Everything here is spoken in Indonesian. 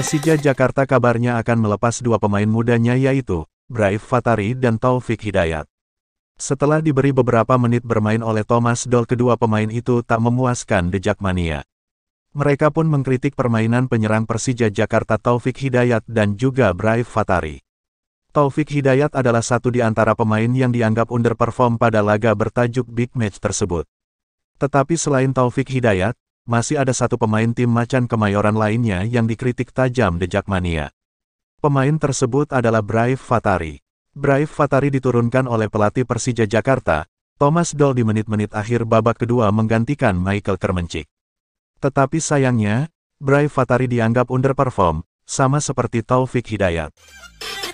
Persija Jakarta kabarnya akan melepas dua pemain mudanya yaitu Brief Fatari dan Taufik Hidayat. Setelah diberi beberapa menit bermain oleh Thomas Doll, kedua pemain itu tak memuaskan The Jakmania. Mereka pun mengkritik permainan penyerang Persija Jakarta Taufik Hidayat dan juga Brief Fatari. Taufik Hidayat adalah satu di antara pemain yang dianggap underperform pada laga bertajuk Big Match tersebut. Tetapi selain Taufik Hidayat, masih ada satu pemain tim Macan Kemayoran lainnya yang dikritik tajam The Jakmania. Pemain tersebut adalah Brief Fatari. Brief Fatari diturunkan oleh pelatih Persija Jakarta, Thomas Doll di menit-menit akhir babak kedua menggantikan Michael Kermencik. Tetapi sayangnya, Brief Fatari dianggap underperform, sama seperti Taufik Hidayat.